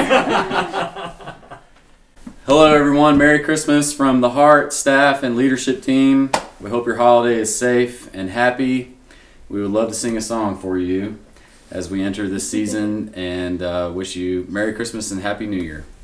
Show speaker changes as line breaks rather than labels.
Hello everyone, Merry Christmas from the Heart staff and leadership team. We hope your holiday is safe and happy. We would love to sing a song for you as we enter this season, and wish you Merry Christmas and Happy New Year.